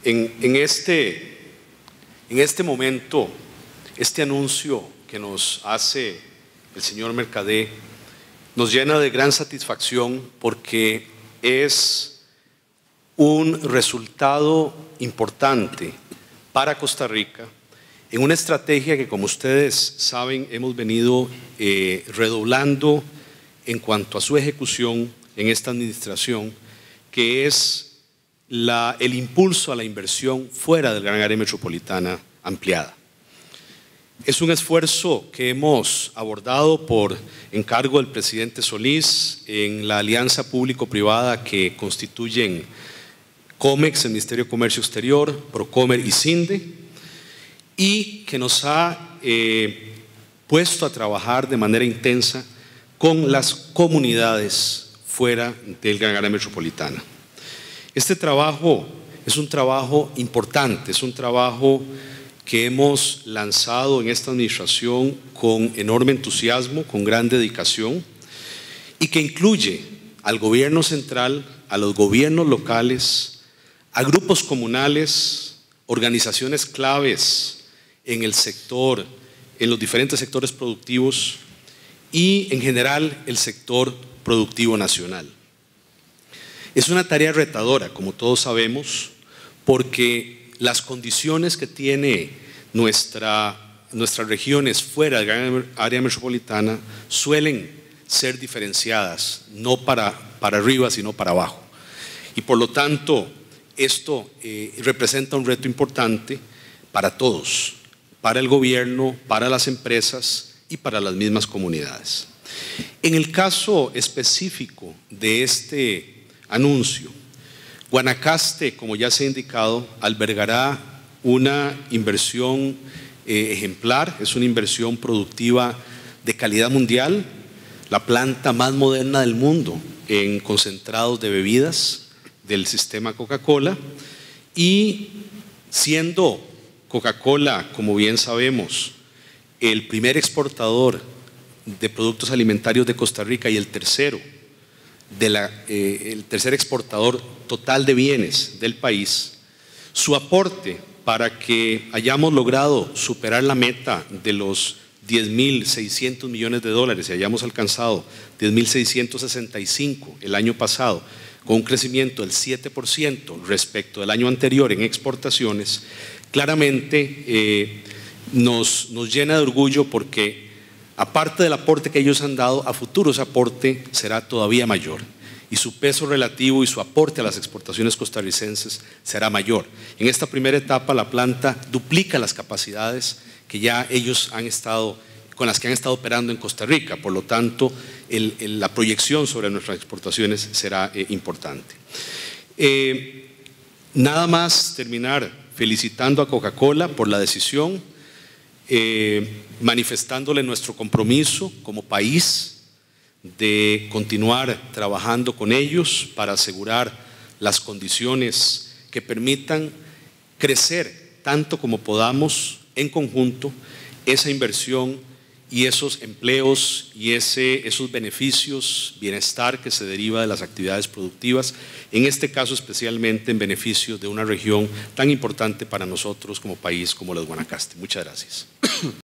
En este momento, este anuncio que nos hace el señor Mercader nos llena de gran satisfacción porque es un resultado importante para Costa Rica en una estrategia que, como ustedes saben, hemos venido redoblando en cuanto a su ejecución en esta administración, que es el impulso a la inversión fuera del gran área metropolitana ampliada. Es un esfuerzo que hemos abordado por encargo del presidente Solís en la alianza público-privada que constituyen COMEX, el Ministerio de Comercio Exterior, Procomer y CINDE, y que nos ha puesto a trabajar de manera intensa con las comunidades fuera del gran área metropolitana. Este trabajo es un trabajo importante, es un trabajo que hemos lanzado en esta administración con enorme entusiasmo, con gran dedicación, y que incluye al gobierno central, a los gobiernos locales, a grupos comunales, organizaciones claves en el sector, en los diferentes sectores productivos y en general el sector productivo nacional. Es una tarea retadora, como todos sabemos, porque las condiciones que tiene nuestras regiones fuera del gran área metropolitana suelen ser diferenciadas, no para arriba, sino para abajo. Y por lo tanto, esto representa un reto importante para todos, para el gobierno, para las empresas y para las mismas comunidades. En el caso específico de este anuncio, Guanacaste, como ya se ha indicado, albergará una inversión ejemplar, es una inversión productiva de calidad mundial, la planta más moderna del mundo en concentrados de bebidas del sistema Coca-Cola, y siendo Coca-Cola, como bien sabemos, el primer exportador de productos alimentarios de Costa Rica y el tercer exportador total de bienes del país, su aporte para que hayamos logrado superar la meta de los 10.600 millones de dólares y hayamos alcanzado 10.665 el año pasado, con un crecimiento del 7% respecto del año anterior en exportaciones, claramente nos llena de orgullo porque, aparte del aporte que ellos han dado, a futuro ese aporte será todavía mayor y su peso relativo y su aporte a las exportaciones costarricenses será mayor. En esta primera etapa la planta duplica las capacidades que ya ellos con las que han estado operando en Costa Rica, por lo tanto la proyección sobre nuestras exportaciones será importante. Nada más terminar felicitando a Coca-Cola por la decisión, manifestándole nuestro compromiso como país de continuar trabajando con ellos para asegurar las condiciones que permitan crecer tanto como podamos en conjunto esa inversión y esos empleos y esos beneficios, bienestar que se deriva de las actividades productivas, en este caso especialmente en beneficio de una región tan importante para nosotros como país como la de Guanacaste. Muchas gracias.